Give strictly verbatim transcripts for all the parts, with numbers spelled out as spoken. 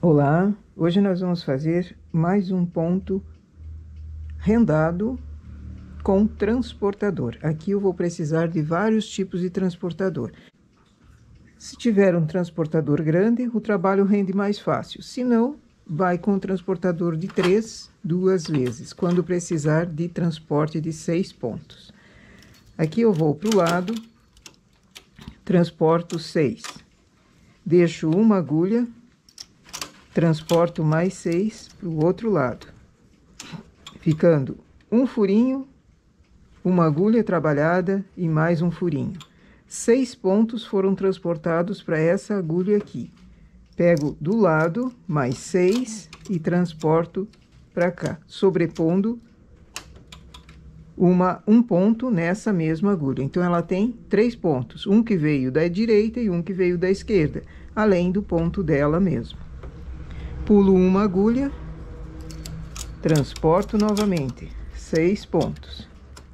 Olá, hoje nós vamos fazer mais um ponto rendado com transportador. Aqui eu vou precisar de vários tipos de transportador. Se tiver um transportador grande, o trabalho rende mais fácil. Se não, vai com o transportador de três duas vezes, quando precisar de transporte de seis pontos. Aqui eu vou para o lado, transporto seis. Deixo uma agulha, transporto mais seis para o outro lado, ficando um furinho, uma agulha trabalhada e mais um furinho. Seis pontos foram transportados para essa agulha aqui. Pego do lado, mais seis, e transporto para cá, sobrepondo uma, um ponto nessa mesma agulha. Então, ela tem três pontos, um que veio da direita e um que veio da esquerda, além do ponto dela mesmo. Pulo uma agulha, transporto novamente, seis pontos.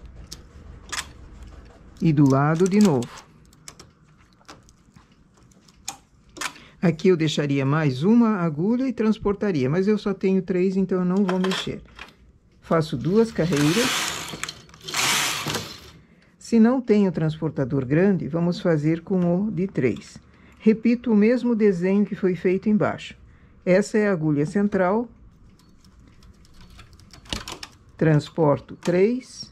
E do lado de novo. Aqui eu deixaria mais uma agulha e transportaria, mas eu só tenho três, então eu não vou mexer. Faço duas carreiras. Se não tenho transportador grande, vamos fazer com o de três. Repito o mesmo desenho que foi feito embaixo. Essa é a agulha central, transporto três,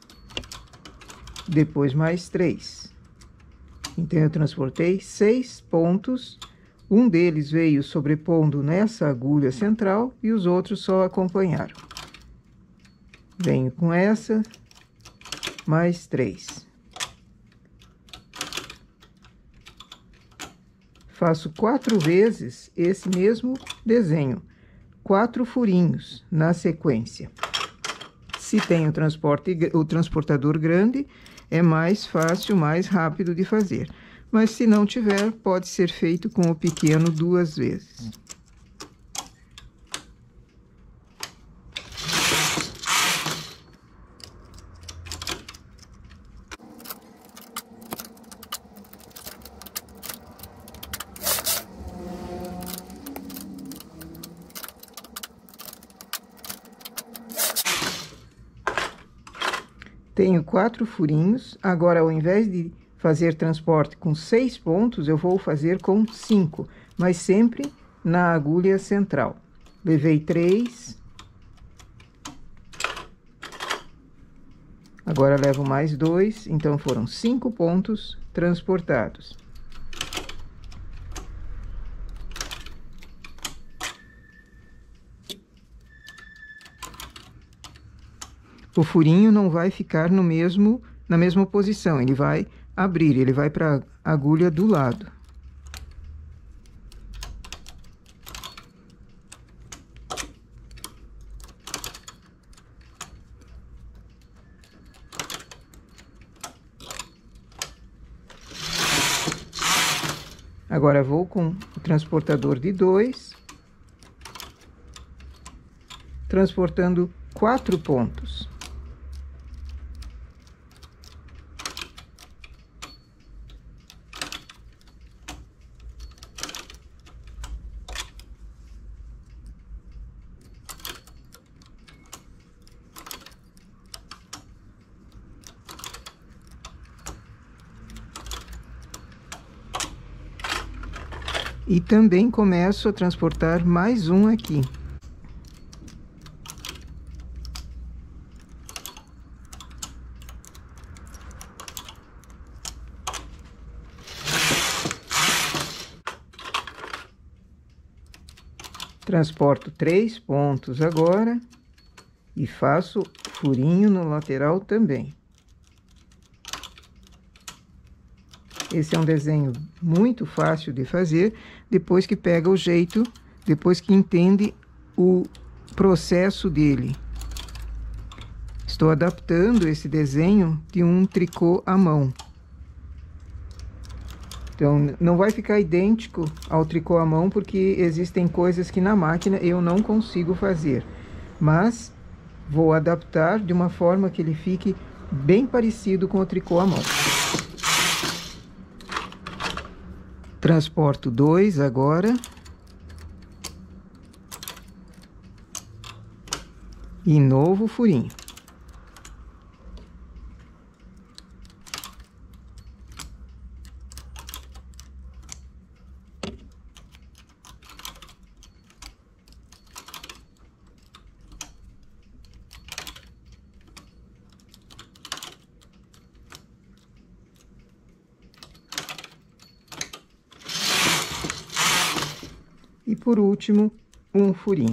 depois mais três. Então, eu transportei seis pontos, um deles veio sobrepondo nessa agulha central e os outros só acompanharam. Venho com essa, mais três. Faço quatro vezes esse mesmo desenho, quatro furinhos na sequência. Se tem o, transporte, o transportador grande, é mais fácil, mais rápido de fazer. Mas se não tiver, pode ser feito com o pequeno duas vezes. Tenho quatro furinhos, agora ao invés de fazer transporte com seis pontos, eu vou fazer com cinco, mas sempre na agulha central. Levei três. Agora levo mais dois, então foram cinco pontos transportados. O furinho não vai ficar no mesmo, na mesma posição, ele vai abrir, ele vai para a agulha do lado. Agora, vou com o transportador de dois, transportando quatro pontos. E também começo a transportar mais um aqui. Transporto três pontos agora e faço furinho no lateral também. Esse é um desenho muito fácil de fazer, depois que pega o jeito, depois que entende o processo dele. Estou adaptando esse desenho de um tricô à mão. Então, não vai ficar idêntico ao tricô à mão, porque existem coisas que na máquina eu não consigo fazer. Mas vou adaptar de uma forma que ele fique bem parecido com o tricô à mão. Transporto dois agora. E novo furinho. E por último, um furinho.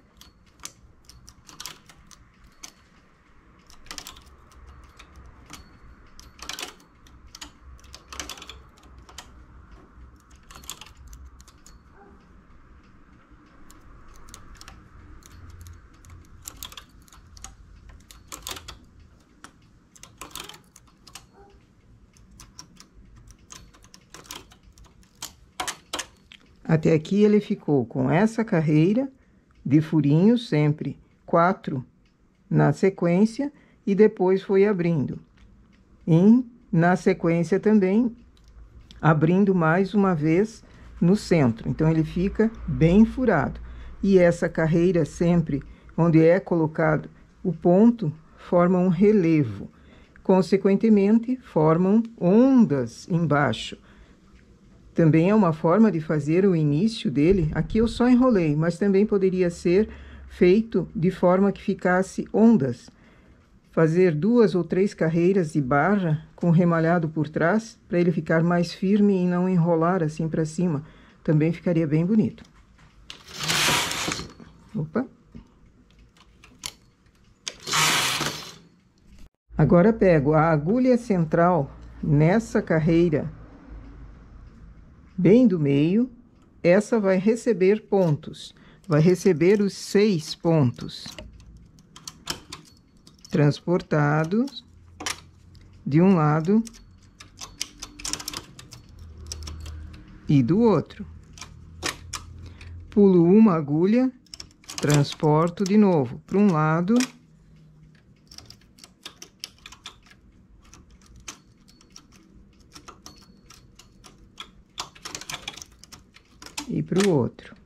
Até aqui ele ficou com essa carreira de furinhos, sempre quatro na sequência, e depois foi abrindo. E na sequência também, abrindo mais uma vez no centro. Então, ele fica bem furado. E essa carreira sempre, onde é colocado o ponto, forma um relevo. Consequentemente, formam ondas embaixo. Também é uma forma de fazer o início dele. Aqui eu só enrolei, mas também poderia ser feito de forma que ficasse ondas. Fazer duas ou três carreiras de barra com remalhado por trás, para ele ficar mais firme e não enrolar assim para cima. Também ficaria bem bonito. Opa! Agora pego a agulha central nessa carreira bem do meio, essa vai receber pontos, vai receber os seis pontos transportados de um lado e do outro. Pulo uma agulha, transporto de novo para um lado e para o outro.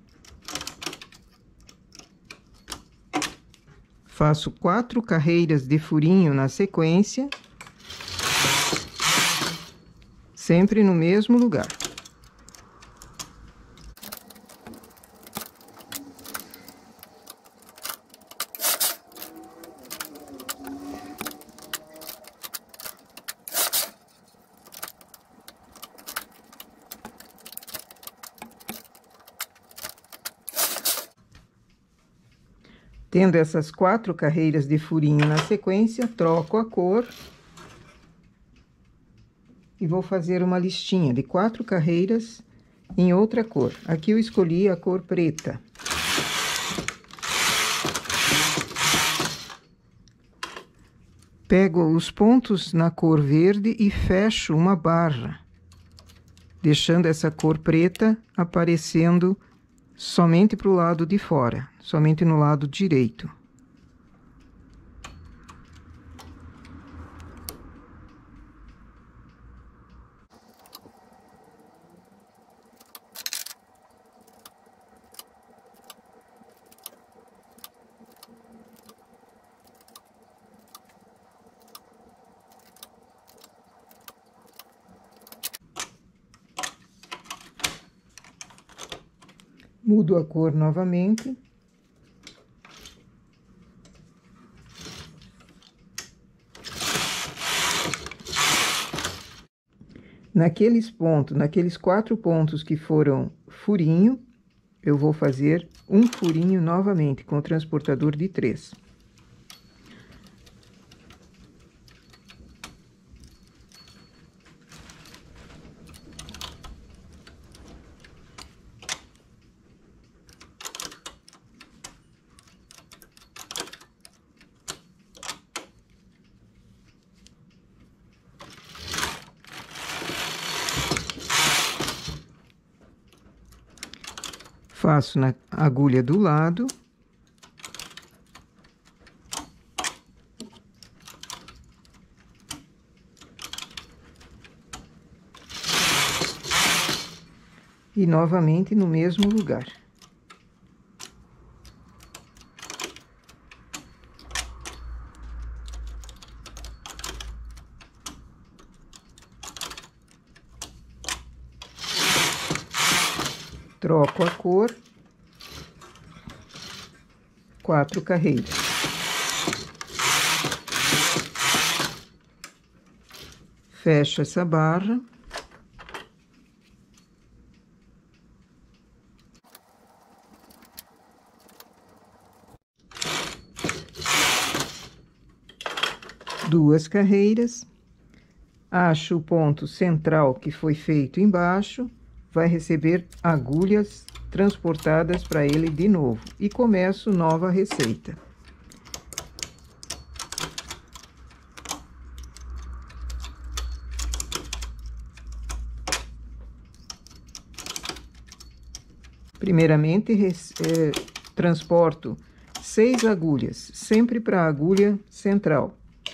Faço quatro carreiras de furinho na sequência, sempre no mesmo lugar. Tendo essas quatro carreiras de furinho na sequência, troco a cor e vou fazer uma listinha de quatro carreiras em outra cor. Aqui eu escolhi a cor preta. Pego os pontos na cor verde e fecho uma barra, deixando essa cor preta aparecendo somente para o lado de fora, somente no lado direito. Mudo a cor novamente. Naqueles pontos, naqueles quatro pontos que foram furinho, eu vou fazer um furinho novamente com o transportador de três. Faço na agulha do lado. E novamente no mesmo lugar. Troco a cor, quatro carreiras. Fecho essa barra. Duas carreiras. Acho o ponto central que foi feito embaixo, vai receber agulhas transportadas para ele de novo. E começo nova receita. Primeiramente, eh, transporto seis agulhas, sempre para a agulha central.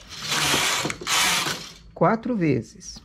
Quatro vezes.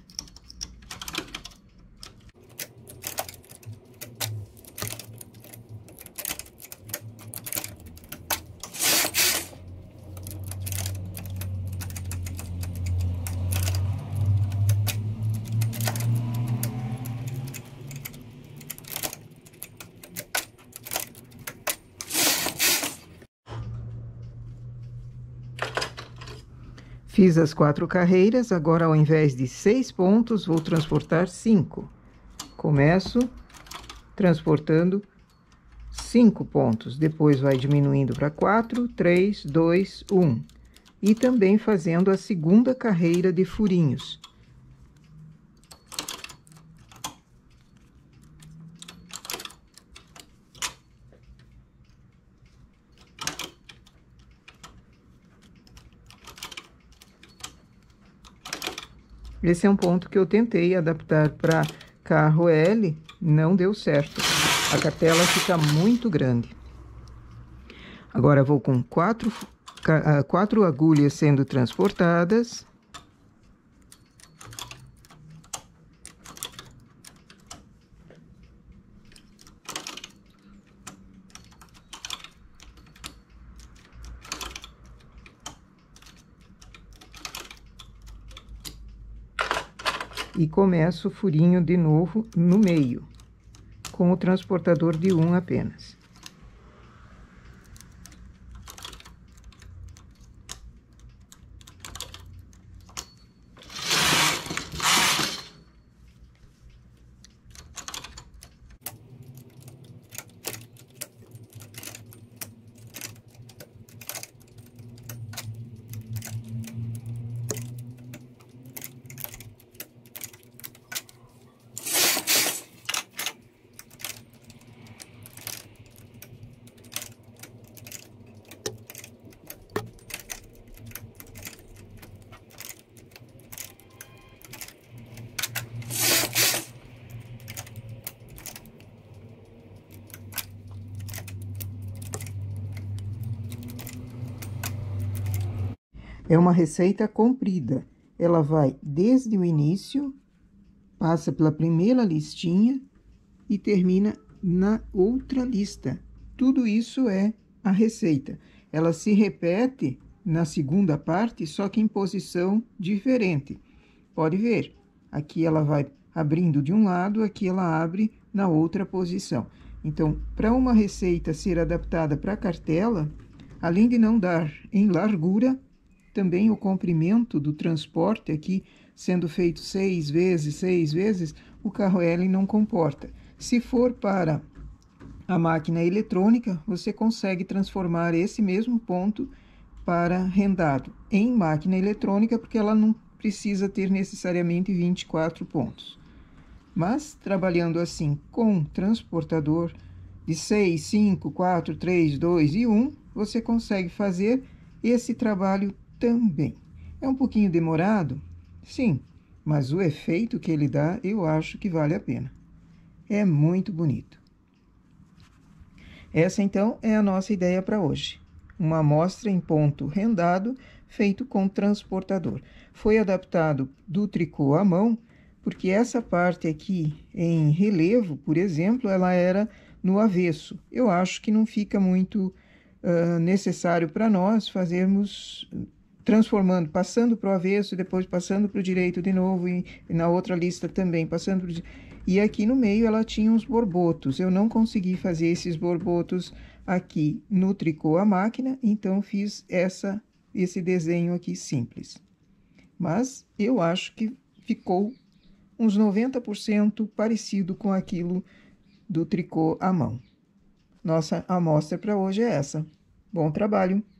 Fiz as quatro carreiras, agora ao invés de seis pontos, vou transportar cinco. Começo transportando cinco pontos, depois vai diminuindo para quatro, três, dois, um. E também fazendo a segunda carreira de furinhos. Esse é um ponto que eu tentei adaptar para carro L, não deu certo. A cartela fica muito grande. Agora vou com quatro, quatro agulhas sendo transportadas. E começo o furinho de novo no meio, com o transportador de um apenas. É uma receita comprida. Ela vai desde o início, passa pela primeira listinha e termina na outra lista. Tudo isso é a receita. Ela se repete na segunda parte, só que em posição diferente. Pode ver, aqui ela vai abrindo de um lado, aqui ela abre na outra posição. Então, para uma receita ser adaptada para a cartela, além de não dar em largura, também o comprimento do transporte aqui, sendo feito seis vezes, seis vezes, o carro L não comporta. Se for para a máquina eletrônica, você consegue transformar esse mesmo ponto para rendado em máquina eletrônica, porque ela não precisa ter necessariamente vinte e quatro pontos. Mas, trabalhando assim com transportador de seis, cinco, quatro, três, dois e um, você consegue fazer esse trabalho também. É um pouquinho demorado? Sim, mas o efeito que ele dá, eu acho que vale a pena. É muito bonito. Essa, então, é a nossa ideia para hoje. Uma amostra em ponto rendado, feito com transportador. Foi adaptado do tricô à mão, porque essa parte aqui em relevo, por exemplo, ela era no avesso. Eu acho que não fica muito uh, necessário para nós fazermos... transformando, passando para o avesso, depois passando para o direito de novo, e, e na outra lista também, passando para o... E aqui no meio ela tinha uns borbotos. Eu não consegui fazer esses borbotos aqui no tricô à máquina, então fiz essa, esse desenho aqui simples. Mas eu acho que ficou uns noventa por cento parecido com aquilo do tricô à mão. Nossa amostra para hoje é essa. Bom trabalho!